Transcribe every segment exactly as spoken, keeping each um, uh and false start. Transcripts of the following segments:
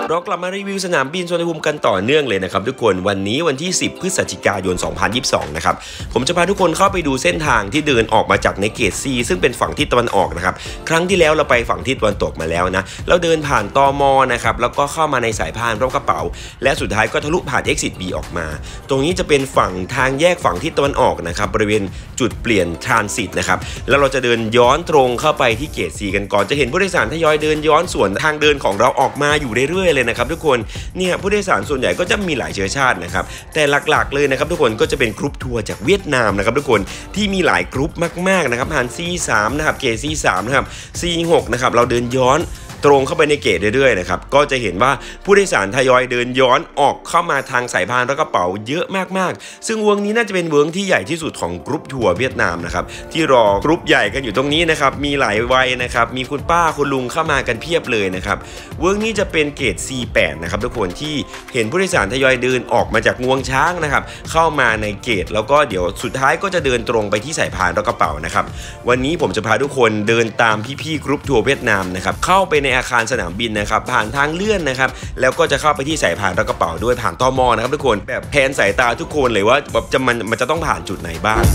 เรากลับมารีวิวสนามบินสุวรรณภูมิกันต่อเนื่องเลยนะครับทุกคนวันนี้วันที่สิบพฤศจิกายนสองพันยี่สิบสองนะครับผมจะพาทุกคนเข้าไปดูเส้นทางที่เดินออกมาจากในเกต C ซึ่งเป็นฝั่งทิศตะวันออกนะครับครั้งที่แล้วเราไปฝั่งทิศตะวันตกมาแล้วนะเราเดินผ่านตม.นะครับแล้วก็เข้ามาในสายพานรอบกระเป๋าและสุดท้ายก็ทะลุผ่าน Exit B ออกมาตรงนี้จะเป็นฝั่งทางแยกฝั่งทิศตะวันออกนะครับบริเวณจุดเปลี่ยนทรานสิตนะครับแล้วเราจะเดินย้อนตรงเข้าไปที่เกต C กันก่อนจะเห็นผู้โดยสารทยอยเดินย้อนสวนทางเดินของเราออกมาอยู่เรื่อยๆเลยนะครับทุกคนเนี่ยผู้โดยสารส่วนใหญ่ก็จะมีหลายเชื้อชาตินะครับแต่หลักๆเลยนะครับทุกคนก็จะเป็นกรุ๊ปทัวร์จากเวียดนามนะครับทุกคนที่มีหลายกรุ๊ปมากๆนะครับผ่าน ซี สาม นะครับเกต ซี สาม นะครับ ซี หก นะครับเราเดินย้อนตรงเข้าไปในเกตเรื่อยๆนะครับก็จะเห็นว่าผู้โดยสารทยอยเดินย้อนออกเข้ามาทางสายพานและกระเป๋าเยอะมากๆซึ่งเวิร์กนี้น่าจะเป็นเวิร์กที่ใหญ่ที่สุดของกรุ๊ปทัวร์เวียดนามนะครับที่รอกรุ๊ปใหญ่กันอยู่ตรงนี้นะครับมีหลายวัยนะครับมีคุณป้าคุณลุงเข้ามากันเพียบเลยนะครับเวิร์กนี้จะเป็นเกต ซี แปด นะครับทุกคนที่เห็นผู้โดยสารทยอยเดินออกมาจากงวงช้างนะครับเข้ามาในเกตแล้วก็เดี๋ยวสุดท้ายก็จะเดินตรงไปที่สายพานและกระเป๋านะครับวันนี้ผมจะพาทุกคนเดินตามพี่ๆกรุ๊ปทัวร์เวียดนามนะครับเข้าไปในอาคารสนามบินนะครับผ่านทางเลื่อนนะครับแล้วก็จะเข้าไปที่สายพานและกระเป๋าด้วยผ่านตม.นะครับทุกคนแบบแผนสายตาทุกคนเลยว่าแบบจะมันมันจะต้องผ่านจุดไหนบ้าง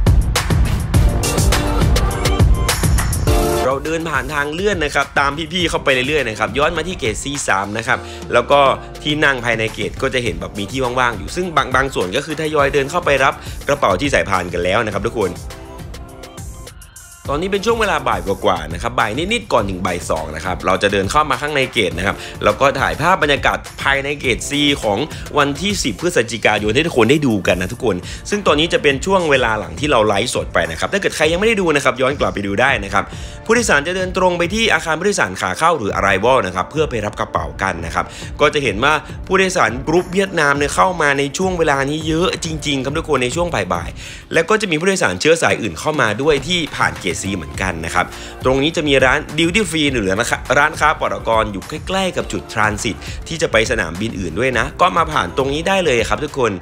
เราเดินผ่านทางเลื่อนนะครับตามพี่ๆเข้าไปเรื่อยๆนะครับย้อนมาที่เกต ซี สาม นะครับแล้วก็ที่นั่งภายในเกตก็จะเห็นแบบมีที่ว่างๆอยู่ซึ่งบางบางส่วนก็คือทยอยเดินเข้าไปรับกระเป๋าที่สายพานกันแล้วนะครับทุกคนตอนนี้เป็นช่วงเวลาบ่ายกว่าๆนะครับบ่ายนิดๆก่อนถึงบ่ายสองนะครับเราจะเดินเข้ามาข้างในเกตนะครับแล้วก็ถ่ายภาพบรรยากาศภายในเกต C ของวันที่สิบพฤศจิกายนให้ทุกคนได้ดูกันนะทุกคนซึ่งตอนนี้จะเป็นช่วงเวลาหลังที่เราไลฟ์สดไปนะครับถ้าเกิดใครยังไม่ได้ดูนะครับย้อนกลับไปดูได้นะครับผู้โดยสารจะเดินตรงไปที่อาคารผู้โดยสารขาเข้าหรือ Arrival นะครับเพื่อไปรับกระเป๋ากันนะครับก็จะเห็นว่าผู้โดยสารกรุ๊ปเวียดนามเนี่ยเข้ามาในช่วงเวลานี้เยอะจริงๆครับทุกคนในช่วงบ่ายๆแล้วก็จะมีผู้โดยสารเชื้อสายอื่นเข้ามาด้วยที่ผ่านเกต C เหมือนกันนะครับตรงนี้จะมีร้านดิวตี้ฟรีหรือร้านค้าปตก.อยู่ใกล้ๆกับจุดทรานสิตที่จะไปสนามบินอื่นด้วยนะก็มาผ่านตรงนี้ได้เลยครับทุกคน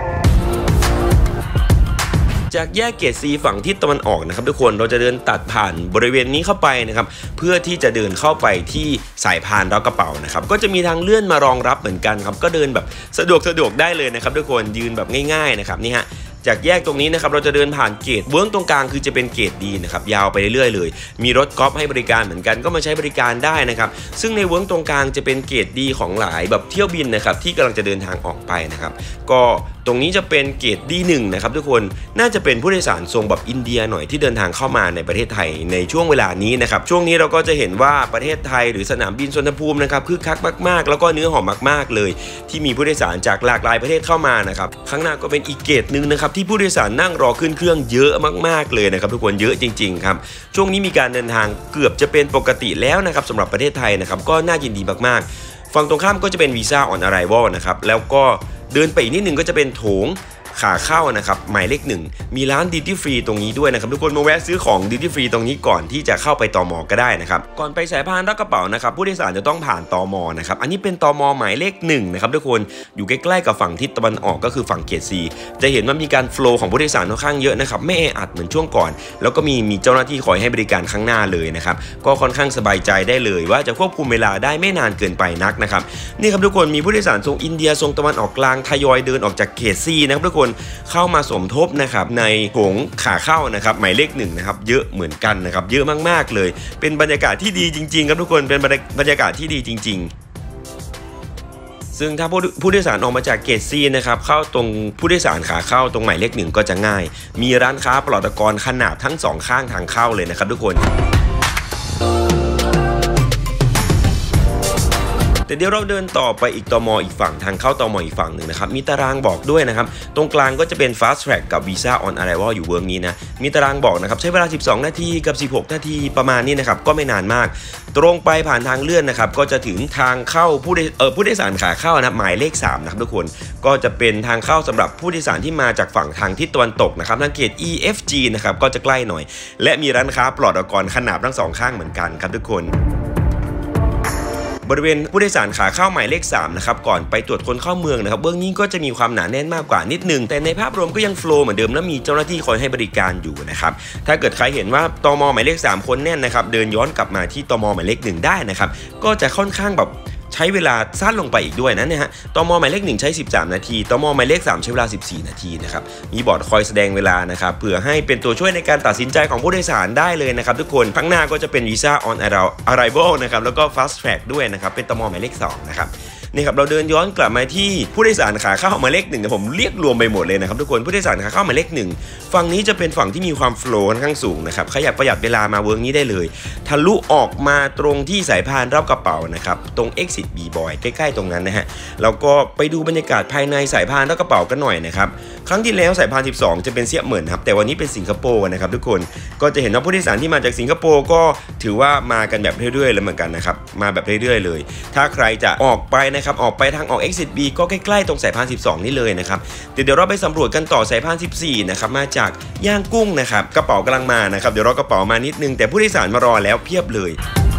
จากแยกเกต C ฝั่งทิศตะวันออกนะครับทุกคนเราจะเดินตัดผ่านบริเวณนี้เข้าไปนะครับเพื่อที่จะเดินเข้าไปที่สายพานรับกระเป๋านะครับก็จะมีทางเลื่อนมารองรับเหมือนกันครับก็เดินแบบสะดวกสะดวกได้เลยนะครับทุกคนยืนแบบง่ายๆนะครับนี่ฮะจากแยกตรงนี้นะครับเราจะเดินผ่านเกตเวิร์กตรงกลางคือจะเป็นเกตดีนะครับยาวไปเรื่อยๆเลยมีรถกอล์ฟให้บริการเหมือนกันก็มาใช้บริการได้นะครับซึ่งในเวิร์กตรงกลางจะเป็นเกตดีของหลายแบบเที่ยวบินนะครับที่กำลังจะเดินทางออกไปนะครับก็ตรงนี้จะเป็นเกต ดี หนึ่ง นะครับทุกคนน่าจะเป็นผู้โดยสารทรงแบบอินเดียหน่อยที่เดินทางเข้ามาในประเทศไทยในช่วงเวลานี้นะครับช่วงนี้เราก็จะเห็นว่าประเทศไทยหรือสนามบินสุวรรณภูมินะครับคึกคักมากๆแล้วก็เนื้อหอมมากๆเลยที่มีผู้โดยสารจากหลากหลายประเทศเข้ามานะครับข้างหน้าก็เป็นอีกเกตนึงนะครับที่ผู้โดยสารนั่งรอขึ้นเครื่องเยอะมากๆเลยนะครับทุกคนเยอะจริงๆครับช่วงนี้มีการเดินทางเกือบจะเป็นปกติแล้วนะครับสำหรับประเทศไทยนะครับก็น่ายินดีมากๆฝั่งตรงข้ามก็จะเป็นวีซ่าออนอะไรวัลนะครับแล้วก็เดินไปอีกนิดนึงก็จะเป็นโถงขาเข้านะครับหมายเลขหนึ่งมีร้านดิวตี้ฟรีตรงนี้ด้วยนะครับทุกคนมาแวะซื้อของดิวตี้ฟรีตรงนี้ก่อนที่จะเข้าไปตม.ก็ได้นะครับก่อนไปสายพานรับกระเป๋านะครับผู้โดยสารจะต้องผ่านตม.นะครับอันนี้เป็นตม.หมายเลขหนึ่งนะครับทุกคนอยู่ใกล้ๆกับฝั่งทิศตะวันออกก็คือฝั่งเกต C จะเห็นว่ามีการโฟลว์ของผู้โดยสารค่อนข้างเยอะนะครับไม่แออัดเหมือนช่วงก่อนแล้วก็มีมีเจ้าหน้าที่คอยให้บริการข้างหน้าเลยนะครับก็ค่อนข้างสบายใจได้เลยว่าจะควบคุมเวลาได้ไม่นานเกินไปนักนะครับนี่ครับทุกคนมีผู้โดยสารทรงอินเดียทรงตะวันออกกลางทยอยเดินออกจากเกต C นะครับทุกคนเข้ามาสมทบนะครับในโถงขาเข้านะครับหมายเลขหนึ่งนะครับเยอะเหมือนกันนะครับเยอะมากๆเลยเป็นบรรยากาศที่ดีจริงๆครับทุกคนเป็นบรรยากาศที่ดีจริงๆซึ่งถ้าผู้โดยสารออกมาจากเกต C นะครับเข้าตรงผู้โดยสารขาเข้าตรงหมายเลขหนึ่งก็จะง่ายมีร้านค้าปลอดกรขนาดทั้งสองข้างทางเข้าเลยนะครับทุกคนแต่เดี๋ยวเราเดินต่อไปอีกตม.อีกฝั่งทางเข้าตม.อีกฝั่งหนึ่งนะครับมีตารางบอกด้วยนะครับตรงกลางก็จะเป็น Fast Track กับ Visa on Arrival อยู่เวิร์กนี้นะมีตารางบอกนะครับใช้เวลาสิบสองนาทีกับสิบหกนาทีประมาณนี้นะครับก็ไม่นานมากตรงไปผ่านทางเลื่อนนะครับก็จะถึงทางเข้าผู้เอ่อผู้โดยสารขาเข้านะหมายเลขสามนะครับทุกคนก็จะเป็นทางเข้าสำหรับผู้โดยสารที่มาจากฝั่งทางทิศตะวันตกนะครับทางเกต E F G นะครับก็จะใกล้หน่อยและมีร้านค้าปลอดกรขนาบทั้งสองข้างเหมือนกันครับทุกคนบริเวณผู้โดยสารขาเข้าหมายเลขสามนะครับก่อนไปตรวจคนเข้าเมืองนะครับเบื้องนี้ก็จะมีความหนาแน่นมากกว่านิดนึงแต่ในภาพรวมก็ยังโฟล์เหมือนเดิมและมีเจ้าหน้าที่คอยให้บริการอยู่นะครับถ้าเกิดใครเห็นว่าตม.หมายเลขสามคนแน่นนะครับเดินย้อนกลับมาที่ตม.หมายเลขหนึ่งได้นะครับก็จะค่อนข้างแบบ ชช้เวลาสั้นลงไปอีกด้วยนะเนี่ยฮะตม.หมายเลขหนึ่งใช้สิบสามนาทีตม.หมายเลขสามใช้เวลาสิบสี่นาทีนะครับมีบอร์ดคอยแสดงเวลานะครับเพื่อให้เป็นตัวช่วยในการตัดสินใจของผู้โดยสารได้เลยนะครับทุกคนข้างหน้าก็จะเป็นวีซ่า on arrival นะครับแล้วก็ fast track ด้วยนะครับเป็นตม.หมายเลขสองนะครับนี่ครับเราเดินย้อนกลับมาที่ผู้โดยสารขาเข้าหมายเลขหนึ่งผมเรียกรวมไปหมดเลยนะครับทุกคนผู้โดยสารขาเข้าหมายเลขหนึ่งฝั่งนี้จะเป็นฝั่งที่มีความโฟล์ค่อนข้างสูงนะครับขยับประหยัดเวลามาเวิร์กนี้ได้เลยทะลุออกมาตรงที่สายพานรับกระเป๋านะครับตรง exit B boy ใกล้ๆตรงนั้นนะฮะแล้วก็ไปดูบรรยากาศภายในสายพานรับกระเป๋ากันหน่อยนะครับครั้งที่แล้วสายพานสิบสองจะเป็นเซี่ยเหมินครับแต่วันนี้เป็นสิงคโปร์นะครับทุกคนก็จะเห็นว่าผู้โดยสารที่มาจากสิงคโปร์ก็ถือว่ามากันแบบเรื่อยๆเลยเหมือนกันนะครับมาแบบเรื่อยๆเลยถ้าใครจะออกไปนะครับออกไปทางออก exit B ก็ใกล้ๆตรงสายพานสิบสองนี่เลยนะครับเดี๋ยวเราไปสำรวจกันต่อสายพานสิบสี่นะครับมาจากย่างกุ้งนะครับกระเป๋ากำลังมานะครับเดี๋ยวรอกระเป๋ามานิดนึงแต่ผู้โดยสารมารอแล้วเพียบเลย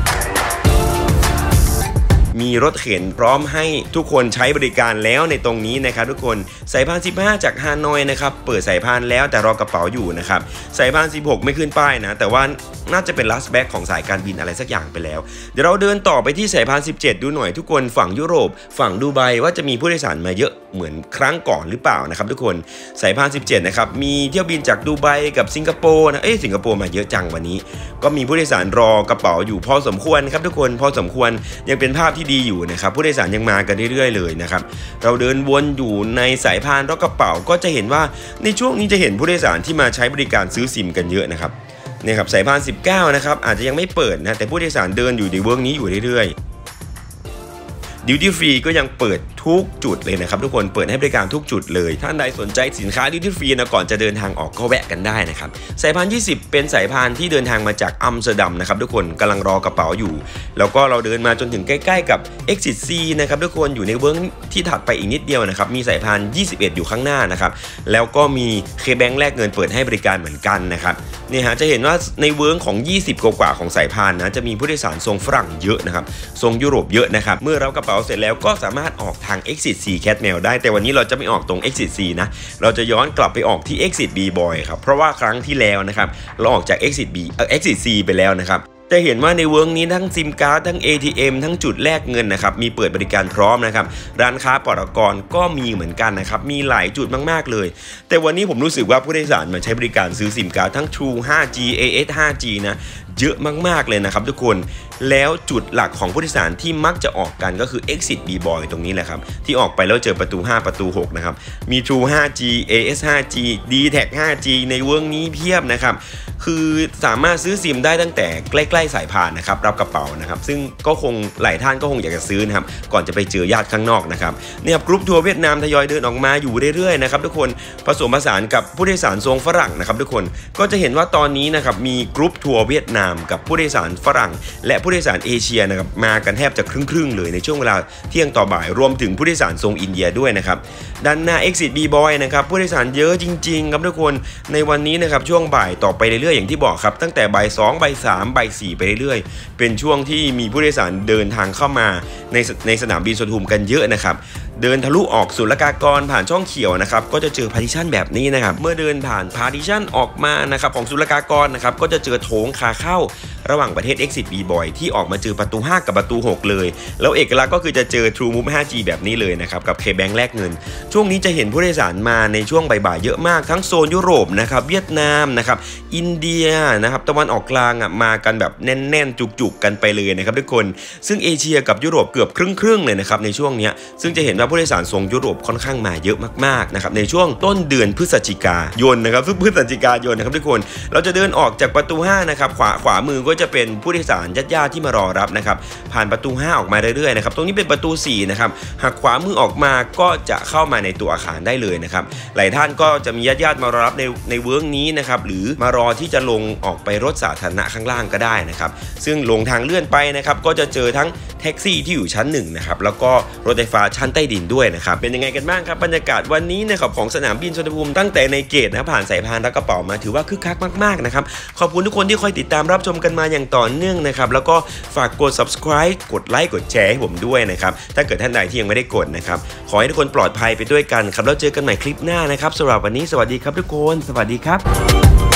มีรถเข็นพร้อมให้ทุกคนใช้บริการแล้วในตรงนี้นะครับทุกคนสายพานสิบห้าจากฮานอยนะครับเปิดสายพานแล้วแต่รอกระเป๋าอยู่นะครับสายพานสิบหกไม่ขึ้นป้ายนะแต่ว่าน่าจะเป็น last back ของสายการบินอะไรสักอย่างไปแล้วเดี๋ยวเราเดินต่อไปที่สายพานสิบเจ็ดดูหน่อยทุกคนฝั่งยุโรปฝั่งดูไบว่าจะมีผู้โดยสารมาเยอะเหมือนครั้งก่อนหรือเปล่านะครับทุกคนสายพานสิบเจ็ดนะครับมีเที่ยวบินจากดูไบกับสิงคโปร์นะเอ้ยสิงคโปร์มาเยอะจังวันนี้ก็มีผู้โดยสารรอกระเป๋าอยู่พอสมควรครับทุกคนพอสมควรยังเป็นภาพที่ดีอยู่นะครับผู้โดยสารยังมากันเรื่อยๆเลยนะครับเราเดินวนอยู่ในสายพานรอกระเป๋าก็จะเห็นว่าในช่วงนี้จะเห็นผู้โดยสารที่มาใช้บริการซื้อซิมกันเยอะนะครับเนี่ยครับสายพานสิบเก้านะครับอาจจะยังไม่เปิดนะแต่ผู้โดยสารเดินอยู่ในเวิร์กนี้อยู่เรื่อยๆดิวตี้ฟรีก็ยังเปิดทุกจุดเลยนะครับทุกคนเปิดให้บริการทุกจุดเลยท่านใดสนใจสินค้าดิวตี้ฟรีนะก่อนจะเดินทางออกก็แวะกันได้นะครับสายพานยี่สิบเป็นสายพานที่เดินทางมาจากอัมสเตอร์ดัมนะครับทุกคนกำลังรอกระเป๋าอยู่แล้วก็เราเดินมาจนถึงใกล้ๆกับ exit C นะครับทุกคนอยู่ในเวิร์กที่ถัดไปอีกนิดเดียวนะครับมีสายพานยี่สิบเอ็ดอยู่ข้างหน้านะครับแล้วก็มีเคแบงค์แลกเงินเปิดให้บริการเหมือนกันนะครับนี่ฮะจะเห็นว่าในเวิร์กของยี่สิบกว่าของสายพานนะจะมีผู้โดยสารทรงฝรั่งเยอะนะครับทรงยุโรปเยอะนะครับเมื่อรับกระเป๋าเสร็จแล้วก็สามารถออกทาง exit C Cat Mail ได้แต่วันนี้เราจะไม่ออกตรง exit C นะเราจะย้อนกลับไปออกที่ exit B boy ครับเพราะว่าครั้งที่แล้วนะครับเราออกจาก exit B เอ่อ exit C ไปแล้วนะครับจะเห็นว่าในเวิร์กนี้ทั้งซิมการ์ดทั้ง เอ ที เอ็ม ทั้งจุดแลกเงินนะครับมีเปิดบริการพร้อมนะครับร้านค้าปตก.ก็มีเหมือนกันนะครับมีหลายจุดมากๆเลยแต่วันนี้ผมรู้สึกว่าผู้โดยสารมาใช้บริการซื้อซิมการ์ดทั้ง True ไฟว์จี เอ เอส ไฟว์จี นะเยอะมากๆเลยนะครับทุกคนแล้วจุดหลักของผู้โดยสารที่มักจะออกกันก็คือ exit B boy ตรงนี้แหละครับที่ออกไปแล้วเจอประตูห้าประตูหกนะครับมี True ไฟว์จี เอ เอส ไฟว์จี ดี แท็ก ไฟว์จี ในเวิร์กนี้เพียบนะครับคือสามารถซื้อซิมได้ตั้งแต่ใกล้ๆสายพานนะครับรับกระเป๋านะครับซึ่งก็คงหลายท่านก็คงอยากจะซื้อนะครับก่อนจะไปเจอญาติข้างนอกนะครับเนี่ยครับกรุ๊ปทัวร์เวียดนามทยอยเดินออกมาอยู่เรื่อยๆนะครับทุกคนผสมผสานกับผู้โดยสารทรงฝรั่งนะครับทุกคนก็จะเห็นว่าตอนนี้นะครับมีกรุ๊ปทัวร์เวียดนามกับผู้โดยสารฝรั่งและผู้โดยสารเอเชียนะครับมากันแทบจะครึ่งๆเลยในช่วงเวลาเที่ยงต่อบ่ายรวมถึงผู้โดยสารทรงอินเดียด้วยนะครับด้านหน้า exit B boy นะครับผู้โดยสารเยอะจริงๆครับทุกคนในวันนี้นะครับช่วงบ่ายต่อไปเรื่อยๆอย่างที่บอกครับตั้งแต่บ่ายสองบ่ายสามบ่ายสี่ไปเรื่อยๆเป็นช่วงที่มีผู้โดยสารเดินทางเข้ามาในในสนามบินสุวรรณภูมิกันเยอะนะครับเดินทะลุออกศุลกากรผ่านช่องเขียวนะครับก็จะเจอพาร์ติชันแบบนี้นะครับเมื่อเดินผ่านพาร์ติชันออกมานะครับของศุลกากรนะครับก็จะเจอโถงขาเข้าระหว่างประเทศ exit B boy ที่ออกมาเจอประตูห้ากับประตูหกเลยแล้วเอกลักษณ์ก็คือจะเจอ True Move ไฟว์จี แบบนี้เลยนะครับกับ K-Bank แลกเงินช่วงนี้จะเห็นผู้โดยสารมาในช่วงบ่ายๆเยอะมากทั้งโซนยุโรปนะครับเวียดนามนะครับอินเดียนะครับตะวันออกกลางอ่ะมากันแบบแน่นๆจุกๆกันไปเลยนะครับทุกคนซึ่งเอเชียกับยุโรปเกือบครึ่งๆเลยนะครับในช่วงนี้ซึ่งจะเห็นว่าผู้โดยสารทรงยุโรปค่อนข้างมาเยอะมากๆนะครับในช่วงต้นเดือนพฤศจิกายนนะครับพฤศจิกายนนะครับทุกคนเราจะเดินออกจากประตูห้านะครับขวาขวามือก็จะเป็นผู้โดยสารญาติๆที่มารอรับนะครับผ่านประตูห้าออกมาเรื่อยๆนะครับตรงนี้เป็นประตูสี่นะครับหากขวามือออกมาก็จะเข้ามาในตัวอาคารได้เลยนะครับหลายท่านก็จะมีญาติๆมารอรับในในเวิร์กนี้นะครับหรือมารอที่จะลงออกไปรถสาธารณะข้างล่างก็ได้นะครับซึ่งลงทางเลื่อนไปนะครับก็จะเจอทั้งแท็กซี่ที่อยู่ชั้นหนึ่งนะครับแล้วก็รถไฟฟ้าชั้นใต้ดินด้วยนะครับเป็นยังไงกันบ้างครับบรรยากาศวันนี้นะครับของสนามบินสุวรรณภูมิตั้งแต่ในเกตนะผ่านสายพานรับกระเป๋ามาถือว่าคึกคักมากๆนะครับขอบคุณทุกคนที่คอยติดตามรับชมกันมาอย่างต่อเนื่องนะครับแล้วก็ฝากกด ซับสไครบ์ กดไลค์กดแชร์ให้ผมด้วยนะครับถ้าเกิดท่านใดที่ยังไม่ได้กดนะครับขอให้ทุกคนปลอดภัยไปด้วยกันครับแล้วเจอกันใหม่คลิปหน้านะครับสำหรับวันนี้สวัสดีครับทุกคนสวัสดีครับ